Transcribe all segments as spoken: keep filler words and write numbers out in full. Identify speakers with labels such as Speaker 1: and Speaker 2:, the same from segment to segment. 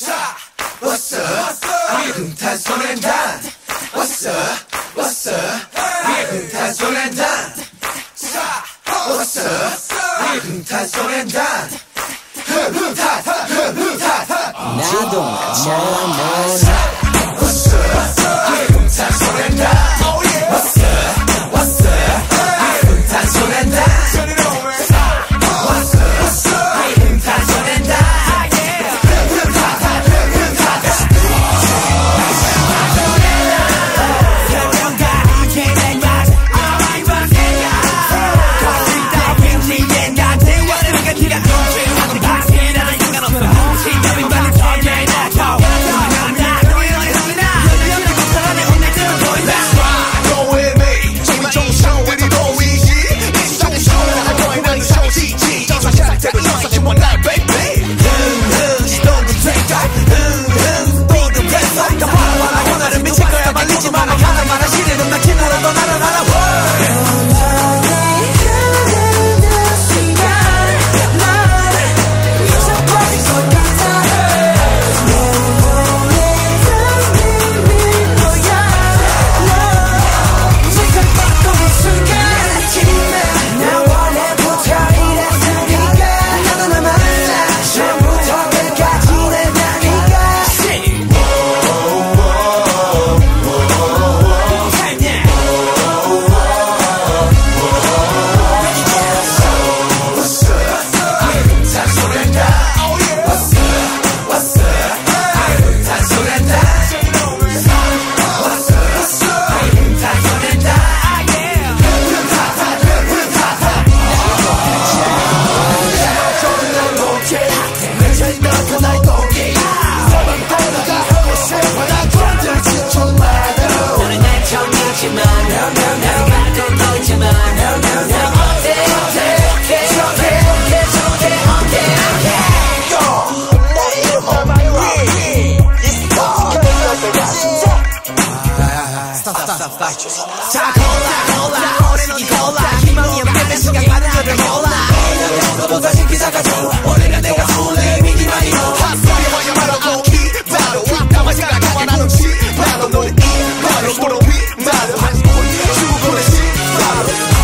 Speaker 1: What's up? 미군 탄소년단. What's up? What's up? 미군 탄소년단. What's up? 미군 탄소년단. 흐흐타 흐흐타 나도 나처럼 놀아. What's up? 미군 탄소년단. What's up? What's up? 미군 탄소년단. What's up? 미군 탄소년단.
Speaker 2: 자 콜라 콜라 오래는 이 콜라 희망이 없는 시간 가는 줄을 몰라 뭔가 신기사가 줘 오래가 내가 술래 미기만이 너 핫소리 말하고 기다려 가만 생각하면 나는 치 바로 너는 이 바로 도로 위 바로 주고는 시 바로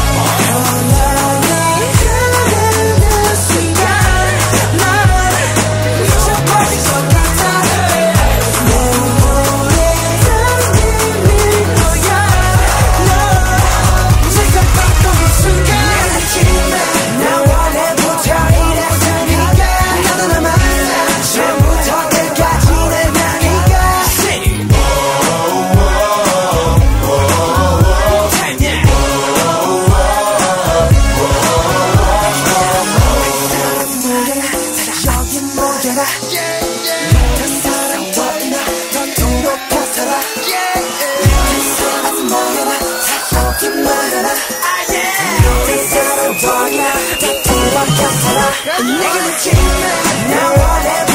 Speaker 2: 내게 미치면 나 원해